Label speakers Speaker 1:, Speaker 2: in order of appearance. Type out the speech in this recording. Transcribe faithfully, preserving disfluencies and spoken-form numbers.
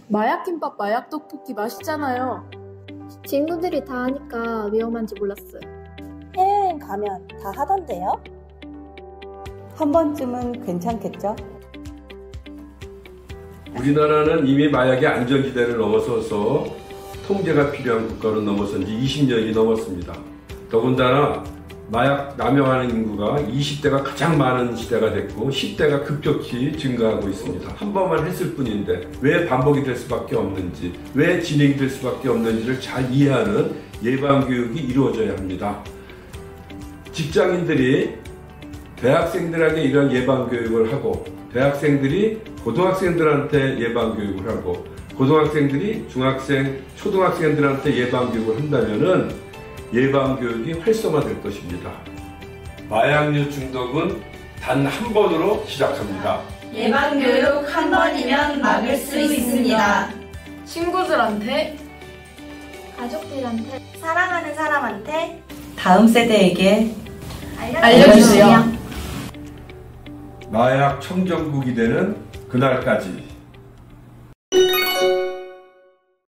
Speaker 1: 마약김밥, 마약떡볶이 맛있잖아요.
Speaker 2: 친구들이 다 하니까 위험한지 몰랐어요.
Speaker 3: 해외여행 가면 다 하던데요?
Speaker 4: 한 번쯤은 괜찮겠죠?
Speaker 5: 우리나라는 이미 마약의 안전지대를 넘어서서 통제가 필요한 국가로 넘어선 지 이십 년이 넘었습니다. 더군다나 마약 남용하는 인구가 이십 대가 가장 많은 시대가 됐고 십 대가 급격히 증가하고 있습니다. 한 번만 했을 뿐인데 왜 반복이 될 수밖에 없는지, 왜 진행이 될 수밖에 없는지를 잘 이해하는 예방교육이 이루어져야 합니다. 직장인들이 대학생들에게 이런 예방교육을 하고, 대학생들이 고등학생들한테 예방교육을 하고, 고등학생들이 중학생, 초등학생들한테 예방교육을 한다면은 예방교육이 활성화될 것입니다. 마약류 중독은 단 한 번으로 시작합니다.
Speaker 6: 예방교육 한 번이면 막을 수 있습니다.
Speaker 1: 친구들한테,
Speaker 2: 가족들한테,
Speaker 6: 사랑하는 사람한테
Speaker 4: 다음 세대에게
Speaker 1: 알려주세요.
Speaker 5: 마약 청정국이 되는 그날까지